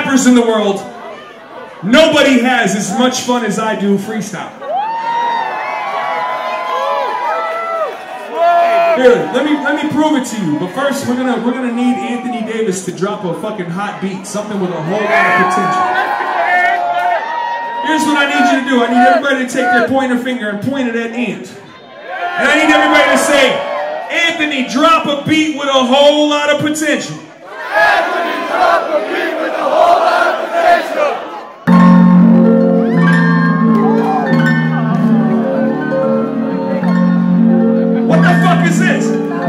rappers in the world, nobody has as much fun as I do freestyle. Here, let me prove it to you. But first, we're gonna need Anthony Davis to drop a fucking hot beat, something with a whole lot of potential. Here's what I need you to do. I need everybody to take their pointer finger and point it at Ant. And I need everybody to say, Anthony, drop a beat with a whole lot of potential. Anthony, drop a beat with a whole lot of potential. What the fuck is this?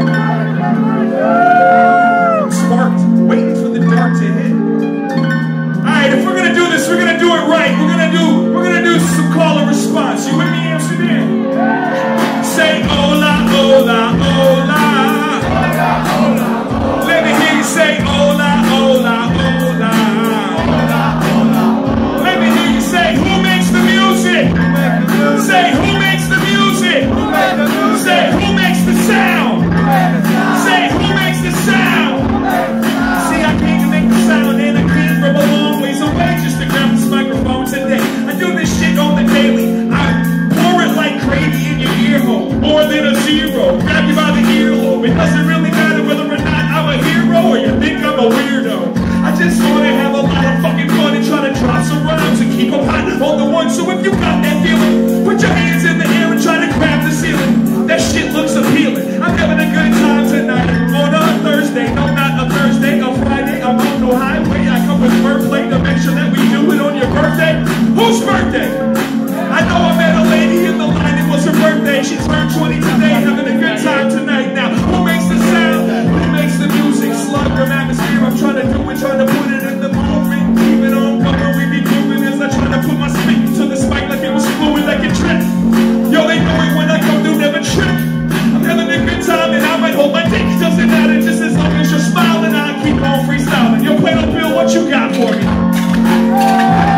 Sparked, waiting for the dart to hit. Alright, if we're gonna do this, we're gonna do it right. We're gonna do some call and response. You with me, Amsterdam? Say hola, hola, hola. Let me hear you say hola, hola, hola. Let me hear you say who makes the music? Say who makes the music? Say who makes the sound? Say who makes the sound? See, I came to make the sound and I came from a long ways away just to grab this microphone today. I do this shit on the daily. I pour it like gravy in your ear hole. More than a zero. Grab you by the earlobe. It doesn't really matter whether or not I'm a hero or you think I'm a weirdo. I just want to have a lot of fucking fun and try to drop some rhymes and keep them hot on the one. So if you got that feeling, put your hands in the air and try to grab the ceiling. That shit looks appealing. I'm having a good time tonight on a Thursday. No, not a Thursday, a Friday. I'm on no highway. I come with wordplay to make sure that we do it on your birthday. Whose birthday? I know I met a lady in the line. It was her birthday. She turned 20 today. Having a good time tonight. Now, who makes the sound? Who makes the music? Slug from atmosphere. I'm trying to do it, trying to put it in the moment. Keep it on cover. We be moving as I try to put my spit to the spike like it was fluid, like it tripped. Yo, they know it when I come through, never trip. I'm having a good time and I might hold my dick. Doesn't matter, just as long as you're smiling, I'll keep on freestyling. Yo, Plano Bill, what you got for me?